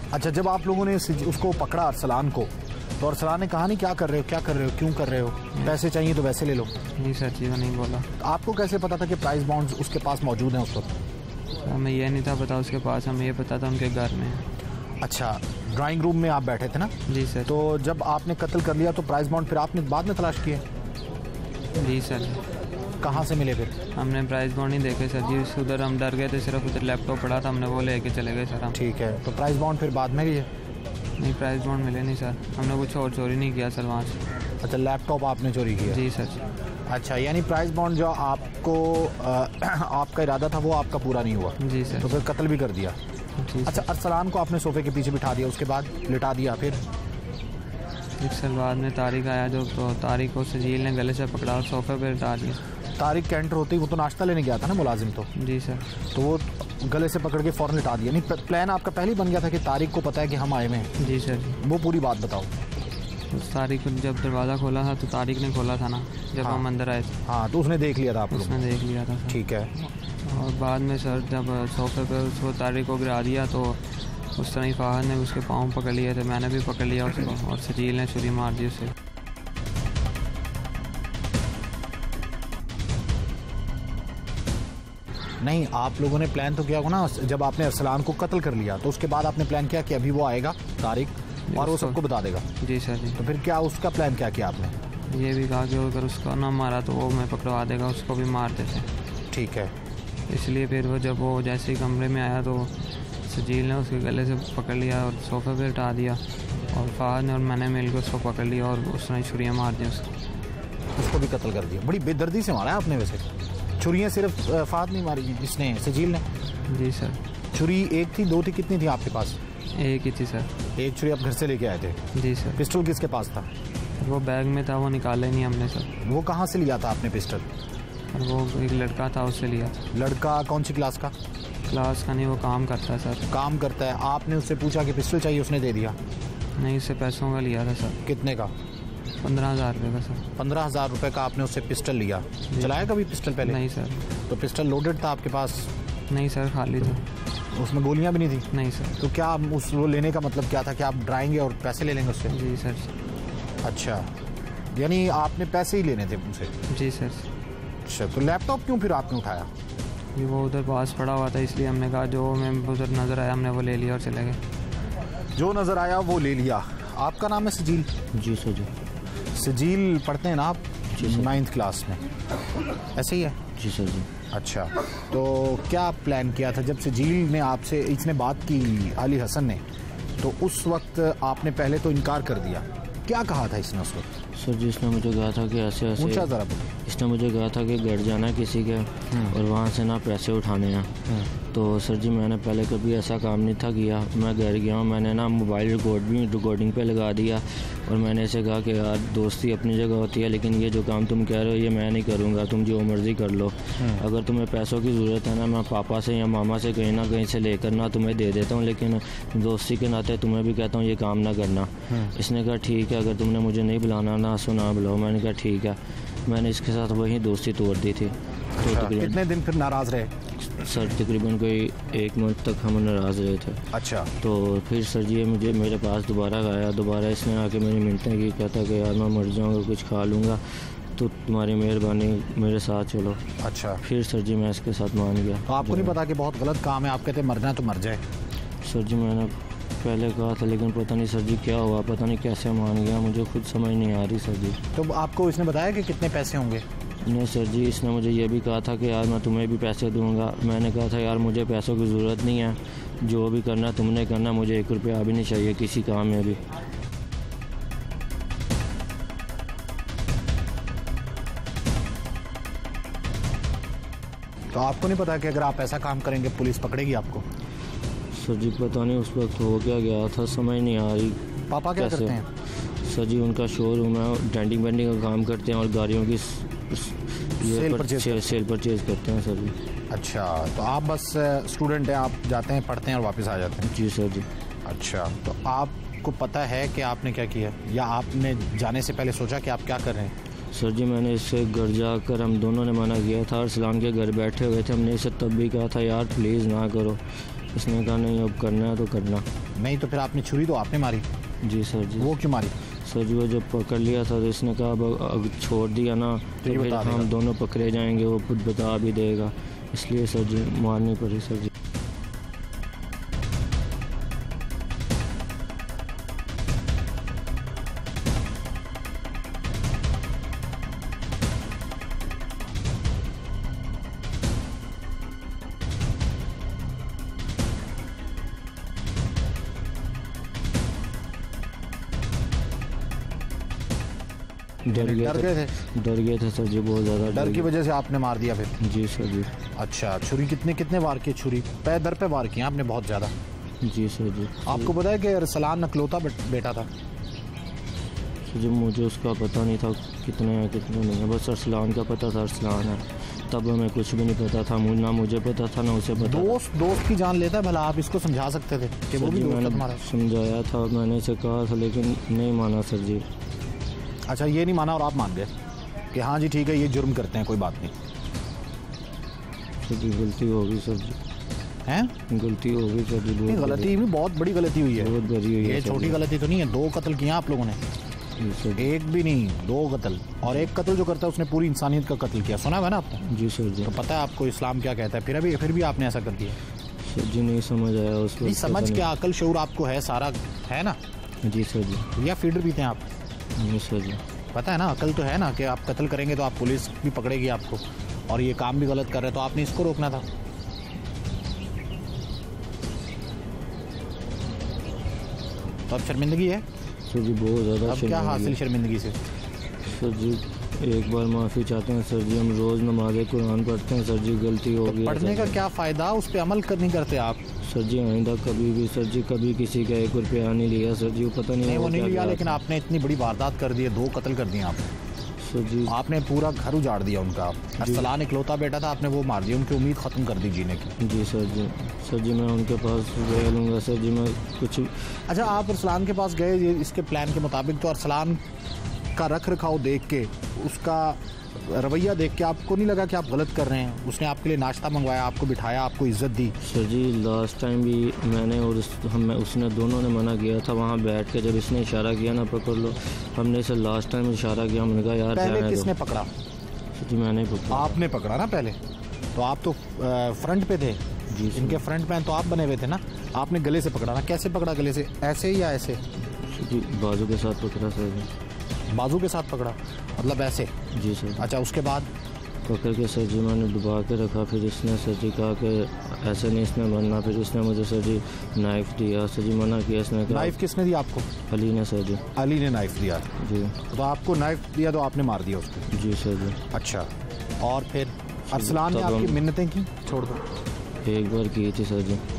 अच्छा, जब आप लोगों ने उसको पकड़ा अरसलान को, तो अरसलान ने कहा नहीं क्या कर रहे हो, क्या कर रहे हो, क्यों कर रहे हो, पैसे चाहिए तो वैसे ले लो? नहीं सर जी, वो नहीं बोला। तो आपको कैसे पता था कि प्राइस बॉन्ड्स उसके पास मौजूद हैं उस वक्त? हमें ये नहीं था पता उसके पास, हमें ये पता था उनके घर में। अच्छा, ड्राइंग रूम में आप बैठे थे ना? जी सर। तो जब आपने कत्ल कर लिया तो प्राइस बॉन्ड फिर आपने बाद में तलाश किए? जी सर। कहाँ से मिले फिर? हमने प्राइस बॉन्ड नहीं देखे सर जी, उधर हम डर गए थे, सिर्फ उधर लैपटॉप पड़ा था, हमने वो लेके चले गए सर हम। ठीक है, तो प्राइस बॉन्ड फिर बाद में गए? नहीं, प्राइस बॉन्ड मिले नहीं सर, हमने कुछ और चोरी नहीं किया सर वहाँ से। अच्छा, लैपटॉप आपने चोरी किया? जी सर। अच्छा, यानी प्राइस बॉन्ड जो आपको आपका इरादा था वो आपका पूरा नहीं हुआ? जी सर। तो फिर कत्ल भी कर दिया? जी। अच्छा, अरसलान को आपने सोफे के पीछे बिठा दिया, उसके बाद लिटा दिया, फिर एक साल बाद में तारिक आया जो, तो तारिक को सजील ने गले से पकड़ा और सोफे पर लिटा दिया। तारिक के एंटर होते ही वो तो नाश्ता लेने गया था ना मुलाजिम, तो जी सर। तो वो गले से पकड़ के फ़ौरन लिटा दिया? नहीं, प्लान आपका पहले ही बन गया था कि तारिक को पता है कि हम आए हुए हैं? जी सर। वो पूरी बात बताओ। तो तारिक जब दरवाज़ा खोला था तो तारिक ने खोला था ना, जब हम अंदर आए थे। हाँ, तो उसने देख लिया था आप लोग? उसने देख लिया था सर। ठीक है। और बाद में सर जब सोफे पर उसको तारिक को गिरा दिया तो उस तरह ही फ़ाहद ने उसके पाँव पकड़ लिए थे, मैंने भी पकड़ लिया उसको, और सजील ने छुरी मार दी उसे। नहीं, आप लोगों ने प्लान तो किया होगा ना, जब आपने अरसलान को कत्ल कर लिया तो उसके बाद आपने प्लान किया कि अभी वो आएगा तारिक और वो सबको बता देगा? जी सर जी। तो फिर क्या उसका प्लान क्या किया आपने? ये भी कहा कि अगर उसको ना मारा तो वो मैं पकड़वा देगा, उसको भी मार देते। ठीक है। इसलिए फिर वो जब वो जैसे ही कमरे में आया तो सजील ने उसके गले से पकड़ लिया और सोफे पे लिटा दिया, और फ़ाहद ने और मैंने मिलकर उसको पकड़ लिया और उसने छुरियाँ मार दी उसको भी कत्ल कर दिया? बड़ी बेदर्दी से मारा है आपने वैसे। छुरियाँ सिर्फ फ़ाहद नहीं मारी इसने, सजील ने? जी सर। छुरी एक थी, दो थी, कितनी थी आपके पास? एक ही थी सर। एक छुरी आप घर से लेके आए थे? जी सर। पिस्टल किसके पास था? वो बैग में था, वो निकाला ही नहीं हमने सर। वो कहाँ से लिया था आपने पिस्टल? और वो एक लड़का था, उससे लिया था। लड़का कौन सी क्लास का? क्लास का नहीं, वो काम करता है सर। काम करता है? आपने उससे पूछा कि पिस्टल चाहिए, उसने दे दिया? नहीं, उससे पैसों का लिया था सर। कितने का? 15,000 रुपये का सर। 15,000 रुपये का आपने उससे पिस्टल लिया? चलाया कभी पिस्टल पहले? नहीं सर। तो पिस्टल लोडेड था आपके पास? नहीं सर, खाली था। उसमें गोलियां भी नहीं थी? नहीं सर। तो क्या उस वो लेने का मतलब क्या था कि आप डराएंगे और पैसे ले लेंगे उससे? जी सर। अच्छा, यानी आपने पैसे ही लेने थे उनसे? जी सर। अच्छा, तो लैपटॉप क्यों फिर आपने उठाया? ये वो उधर पास पड़ा हुआ था, इसलिए हमने कहा जो हमें उधर नज़र आया हमने वो ले लिया और चले गए। जो नज़र आया वो ले लिया। आपका नाम है सजील? जी सर जी। सजील पढ़ते हैं ना आप? 9th क्लास में, ऐसे ही है? जी सर जी। अच्छा, तो क्या प्लान किया था जब सजील ने आपसे इसने बात की, अली हसन ने, तो उस वक्त आपने पहले तो इनकार कर दिया, क्या कहा था इसने उस वक्त? सर जी, इसने मुझे कहा था कि ऐसे ऐसे, ऊंचा ज़रा बोलो। इसने मुझे कहा था कि घर जाना है किसी के और वहाँ से ना पैसे उठाने हैं। तो सर जी, मैंने पहले कभी ऐसा काम नहीं था किया। मैं घर गया हूँ, मैंने ना मोबाइल रिकॉर्डिंग पे लगा दिया और मैंने इसे कहा कि यार दोस्ती अपनी जगह होती है, लेकिन ये जो काम तुम कह रहे हो ये मैं नहीं करूँगा, तुम जो मर्ज़ी कर लो। अगर तुम्हें पैसों की ज़रूरत है ना, मैं पापा से या मामा से कहीं ना कहीं से लेकर ना तुम्हें दे देता हूँ, लेकिन दोस्ती के नाते तुम्हें भी कहता हूँ ये काम ना करना। इसने कहा ठीक है, अगर तुमने मुझे नहीं बुलाना ना सुना बुलाओ। मैंने कहा ठीक है। मैंने इसके साथ वहीं दोस्ती तोड़ दी थी। तो कितने दिन फिर नाराज़ रहे? सर तकरीबन कोई 1 मंथ तक हम नाराज़ रहे थे। अच्छा। तो फिर सर जी मुझे मेरे पास दोबारा आया, दोबारा इसने आके मेरी मिन्नतें की, कहता कि यार मैं मर जाऊँगा, कुछ खा लूँगा, तो तुम्हारी मेहरबानी मेरे साथ चलो। अच्छा। फिर सर जी मैं इसके साथ मान गया। तो आपको नहीं पता कि बहुत गलत काम है? आप कहते मरना है तो मर जाए। सर जी मैंने पहले कहा था, लेकिन पता नहीं सर जी क्या हुआ, पता नहीं कैसे मान गया, मुझे खुद समझ नहीं आ रही सर जी। तो आपको इसने बताया कि कितने पैसे होंगे? नहीं सर जी, इसने मुझे ये भी कहा था कि यार मैं तुम्हें भी पैसे दूंगा। मैंने कहा था यार मुझे पैसों की ज़रूरत नहीं है, जो भी करना तुमने करना, मुझे 1 रुपया भी नहीं चाहिए किसी काम में भी। तो आपको नहीं पता कि अगर आप ऐसा काम करेंगे पुलिस पकड़ेगी आपको? सर जी पता नहीं उस वक्त हो क्या गया था, समझ नहीं आ रही। पापा क्या करते हैं? सर जी उनका शोरूम है, डेंटिंग वेंडिंग का काम करते हैं और गाड़ियों की सेल परचेज करते हैं सर जी। अच्छा, तो आप बस स्टूडेंट हैं, आप जाते हैं पढ़ते हैं और वापस आ जाते हैं? जी सर जी। अच्छा, तो आपको पता है कि आपने क्या किया, या आपने जाने से पहले सोचा कि आप क्या कर रहे हैं? सर जी मैंने इससे घर जाकर हम दोनों ने मना किया था, अरसलान के घर बैठे हुए थे, हमने इसे तब भी कहा था यार प्लीज़ ना करो, इसने कहा नहीं अब करना है तो करना। नहीं तो फिर आपने छुरी तो आपने मारी? जी सर जी। वो क्यों मारी? सर जी वो जब पकड़ लिया था तो इसने कहा अब छोड़ दिया ना तो फिर हम दोनों पकड़े जाएंगे, वो खुद बता भी देगा, इसलिए सर जी मारनी पड़ी सर जी। डर गए थे सर जी, बहुत ज़्यादा डर की वजह से आपने मार दिया फिर? जी सर जी। अच्छा, छुरी कितने वार किए? छुरी पैर पे वार किए आपने बहुत ज़्यादा? जी सर जी। आपको पता है कि अरसलान इकलौता बेटा था? सर जी मुझे उसका पता नहीं था कितने हैं कितने नहीं है, बस अरसलान का पता था अरसलान है, तब हमें कुछ भी नहीं पता था, ना मुझे पता था ना उसे पता। दोस्त की जान लेता है भला, आप इसको समझा सकते थे कि वो भी दोस्त हमारा? समझाया था, मैंने इसे कहा था लेकिन नहीं माना सर जी। अच्छा, ये नहीं माना और आप मान गए कि हाँ जी ठीक है ये जुर्म करते हैं, कोई बात नहीं? सर जी गलती हो गई सर जी। हैं? गलती हो गई सर जी। गलती भी बहुत बड़ी गलती हुई है, बहुत बड़ी हुई है। ये छोटी गलती तो नहीं है, 2 कत्ल किया आप लोगों ने? एक भी नहीं, 2 कत्ल। और एक कत्ल जो करता है उसने पूरी इंसानियत का कत्ल किया, सुना है ना आपने? जी सर जी। तो पता है आपको इस्लाम क्या कहता है, फिर भी आपने ऐसा कर दिया? सर जी नहीं समझ आया उस वक्त। समझ क्या, अकल शऊर आपको है, सारा है ना? जी सर जी। या फीडर पीते हैं आप? जी सर जी। पता है ना, अकल तो है ना कि आप कत्ल करेंगे तो आप पुलिस भी पकड़ेगी आपको, और ये काम भी गलत कर रहे हैं तो आपने इसको रोकना था। तो अब शर्मिंदगी है सर जी, बहुत ज़्यादा। अब क्या हासिल शर्मिंदगी से? सर जी एक बार माफ़ी चाहते हैं सर जी, हम रोज़ नमाज़ कुरान पढ़ते हैं सर जी, गलती हो गई। पढ़ने का क्या फ़ायदा, उस पर अमल नहीं करते आप? सर जी आइंदा कभी भी सर जी कभी किसी का 1 रुपया नहीं लिया सर जी, वो पता नहीं वो नहीं लिया, लेकिन आपने इतनी बड़ी वारदात कर दी है, 2 कत्ल कर दिए आपने सर जी। आपने पूरा घर उजाड़ दिया उनका। अरसलान इकलौता बेटा था, आपने वो मार दिया, उनकी उम्मीद ख़त्म कर दी जीने की। जी सर जी। सर जी मैं उनके पास गया लूँगा सर जी, मैं कुछ। अच्छा, आप अरसलान के पास गए, ये इसके प्लान के मुताबिक, तो अरसलान का रख रखाव देख के, उसका रवैया देख के आपको नहीं लगा कि आप गलत कर रहे हैं? उसने आपके लिए नाश्ता मंगवाया, आपको बिठाया, आपको इज्जत दी। सर जी लास्ट टाइम भी मैंने और उसने दोनों ने मना किया था, वहाँ बैठ के जब इसने इशारा किया ना पकड़ लो, हमने इसे लास्ट टाइम इशारा किया, हमने कहा यार पहले किसने पकड़ा? सर जी मैंने पकड़ा। आपने पकड़ा ना पहले, तो आप तो फ्रंट पे थे जी, इनके फ्रंट मैन तो आप बने हुए थे ना, आपने गले से पकड़ा ना? कैसे पकड़ा, गले से ऐसे या ऐसे? सर जी बाजू के साथ पकड़ा सर जी। बाजू के साथ पकड़ा मतलब ऐसे? जी सर। अच्छा, उसके बाद पकड़ के सर जी मैंने डुबा के रखा, फिर इसने सर जी कहा कि ऐसे नहीं इसने बनना, फिर इसने मुझे सर जी नाइफ दिया, सर जी मना किया इसने। नाइफ किसने दिया आपको? अली ने सर जी। अली ने नाइफ दिया जी। तो आपको नाइफ दिया तो आपने मार दिया उसको? जी सर जी। अच्छा, और फिर अरसलान ने आपकी मिन्नतें की? छोड़ दो। एक बार की थी सर जी।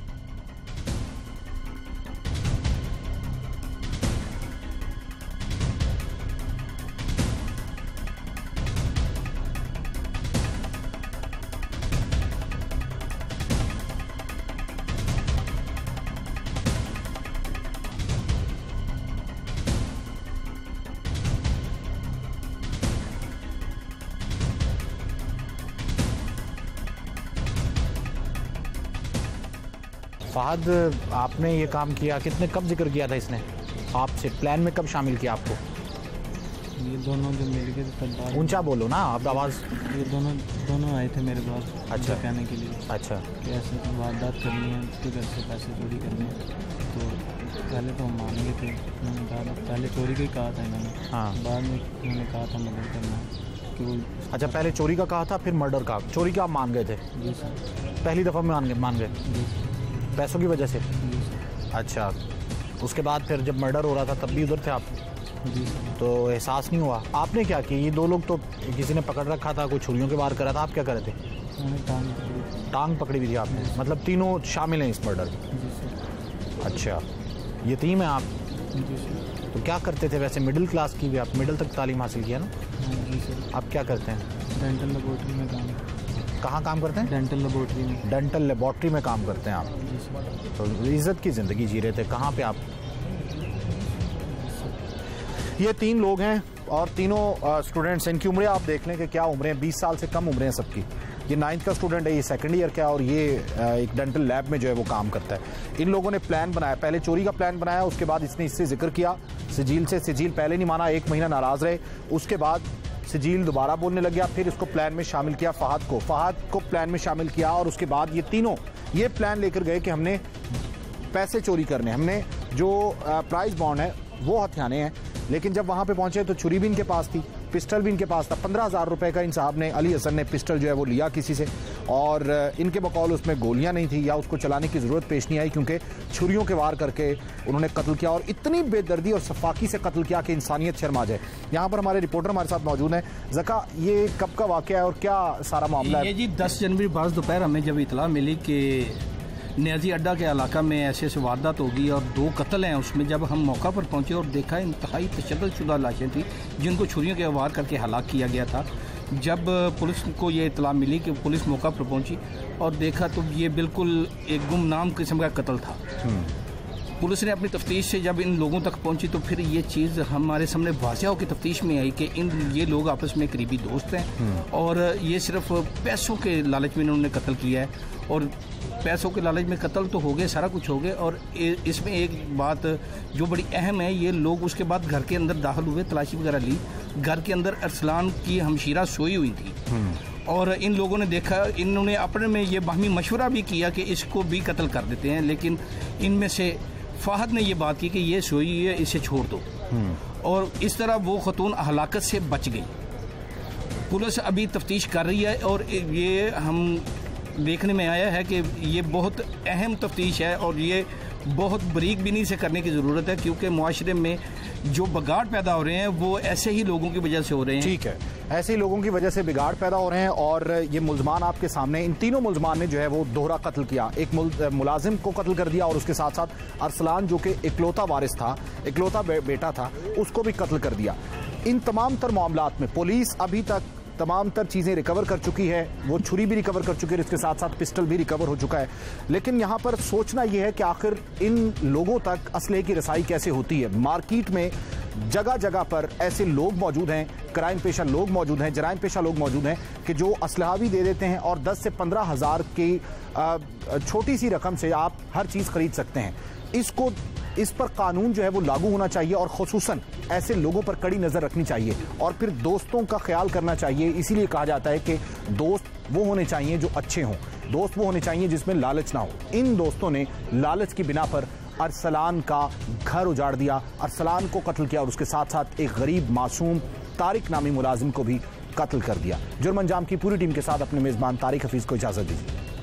फहद, आपने ये काम किया, कब जिक्र किया था इसने आपसे? प्लान में कब शामिल किया आपको? ये दोनों जो मिल के तब। ऊंचा बोलो ना, आप आवाज़। ये दोनों आए थे मेरे पास। अच्छा, कहने के लिए। अच्छा, कि ऐसे वारदात करनी है, उसके घर से पैसे चोरी करने हैं, तो पहले तो हम मान गए थे, उन्होंने कहा पहले चोरी का ही कहा था इन्होंने। हाँ। बाद में उन्होंने कहा था मर्डर करना है कि वो। अच्छा, पहले चोरी का कहा था, फिर मर्डर का। चोरी का आप मान गए थे? जी सर। पहली दफ़ा में मान गए? जी सर। पैसों की वजह से? जी सर। अच्छा, उसके बाद फिर जब मर्डर हो रहा था तब भी उधर थे आप? जी सर। तो एहसास नहीं हुआ? आपने क्या किया? ये 2 लोग तो किसी ने पकड़ रखा था, कोई छुरियों के वार करा था, आप क्या कर रहे थे? टांग पकड़ी हुई थी आपने? मतलब तीनों शामिल हैं इस मर्डर में? जी सर। अच्छा, यतीम है आप? जी सर। तो क्या करते थे वैसे? मिडिल क्लास की भी आप, मिडिल तक तालीम हासिल किया ना? जी सर। आप क्या करते हैं? डेंटल लेबोरेटरी में काम। कहाँ काम करते हैं? डेंटल लेबोरेटरी में। डेंटल लेबोरेटरी में काम करते हैं आप? जी सर। तो इज़्ज़त की ज़िंदगी जी रहे थे, कहाँ पे आप? ये 3 लोग हैं और तीनों स्टूडेंट्स हैं। इनकी उम्रें आप देख लें कि क्या उम्रें, 20 साल से कम उम्रें हैं सबकी। ये 9th का स्टूडेंट है, ये 2nd ईयर का, और ये एक डेंटल लैब में जो है वो काम करता है। इन लोगों ने प्लान बनाया, पहले चोरी का प्लान बनाया, उसके बाद इसने इससे जिक्र किया सिजील से। सिजील पहले नहीं माना, 1 महीना नाराज रहे, उसके बाद सिजील दोबारा बोलने लग गया, फिर इसको प्लान में शामिल किया फहद को प्लान में शामिल किया, और उसके बाद ये तीनों ये प्लान लेकर गए कि हमने पैसे चोरी करने, हमने जो प्राइस बॉन्ड है वो हथियाने हैं। लेकिन जब वहाँ पे पहुँचे तो छुरी भी इनके पास थी, पिस्टल भी इनके पास था। 15,000 रुपए का इन साहब ने, अली हसन ने पिस्टल जो है वो लिया किसी से, और इनके बकौल उसमें गोलियां नहीं थी या उसको चलाने की ज़रूरत पेश नहीं आई, क्योंकि छुरियों के वार करके उन्होंने कत्ल किया, और इतनी बेदर्दी और सफाकी से कत्ल किया कि इंसानियत शर्म आ जाए। यहाँ पर हमारे रिपोर्टर हमारे साथ मौजूद हैं। ज़का, ये कब का वाक़या है और क्या सारा मामला है? ये जी 10 जनवरी बाज़ दोपहर हमें जब इतला मिली कि नियाजी अड्डा के इलाका में ऐसे वारदात होगी और 2 कत्ल हैं, उसमें जब हम मौका पर पहुंचे और देखा इंतहाई तशद्दुदशुदा लाशें थी जिनको छुरियों के वार करके हलाक किया गया था। जब पुलिस को ये इतला मिली कि पुलिस मौका पर पहुंची और देखा तो ये बिल्कुल एक गुमनाम किस्म का कत्ल था। पुलिस ने अपनी तफ्तीश से जब इन लोगों तक पहुंची तो फिर ये चीज़ हमारे सामने वाज़ह होकर तफ्तीश में आई कि ये लोग आपस में करीबी दोस्त हैं और ये सिर्फ पैसों के लालच में इन्होंने कत्ल किया है। और पैसों के लालच में कत्ल तो हो गए, सारा कुछ हो गया। और इसमें एक बात जो बड़ी अहम है, ये लोग उसके बाद घर के अंदर दाखिल हुए, तलाशी वगैरह ली। घर के अंदर अरसलान की हमशीरा सोई हुई थी और इन लोगों ने देखा, इन्होंने अपने में ये बाहमी मशवरा भी किया कि इसको भी कत्ल कर देते हैं, लेकिन इनमें से फहद ने ये बात की कि ये सोई है, इसे छोड़ दो, और इस तरह वो खतून हलाकत से बच गई। पुलिस अभी तफ्तीश कर रही है और ये हम देखने में आया है कि ये बहुत अहम तफ्तीश है और ये बहुत बारीक बीनी से करने की ज़रूरत है, क्योंकि मुआशरे में जो बिगाड़ पैदा हो रहे हैं वो ऐसे ही लोगों की वजह से हो रहे हैं। ठीक है, ऐसे ही लोगों की वजह से बिगाड़ पैदा हो रहे हैं। और ये मुल्ज़मान आपके सामने, इन तीनों मुल्ज़मान ने जो है वो दोहरा कत्ल किया। एक मुलाजिम को कत्ल कर दिया और उसके साथ साथ अरसलान जो कि इकलौता वारिस था, इकलौता बेटा था, उसको भी कत्ल कर दिया। इन तमाम तर मामलात में पुलिस अभी तक तमाम तर चीज़ें रिकवर कर चुकी है, वो छुरी भी रिकवर कर चुकी है, इसके साथ साथ पिस्टल भी रिकवर हो चुका है। लेकिन यहाँ पर सोचना यह है कि आखिर इन लोगों तक असलहे की रसाई कैसे होती है। मार्केट में जगह जगह पर ऐसे लोग मौजूद हैं, क्राइम पेशा लोग मौजूद हैं, जराइम पेशा लोग मौजूद हैं कि जो असलहा भी दे देते हैं और 10 से 15 हज़ार की छोटी सी रकम से आप हर चीज़ खरीद सकते हैं। इस पर कानून जो है वो लागू होना चाहिए और खुसूसन ऐसे लोगों पर कड़ी नज़र रखनी चाहिए और फिर दोस्तों का ख्याल करना चाहिए। इसीलिए कहा जाता है कि दोस्त वो होने चाहिए जो अच्छे हों, दोस्त वो होने चाहिए जिसमें लालच ना हो। इन दोस्तों ने लालच की बिना पर अरसलान का घर उजाड़ दिया, अरसलान को कत्ल किया और उसके साथ साथ एक गरीब मासूम तारिक नामी मुलाजिम को भी कत्ल कर दिया। जुर्म अंजाम की पूरी टीम के साथ अपने मेज़बान तारिक हफीज़ को इजाज़त दीजिए।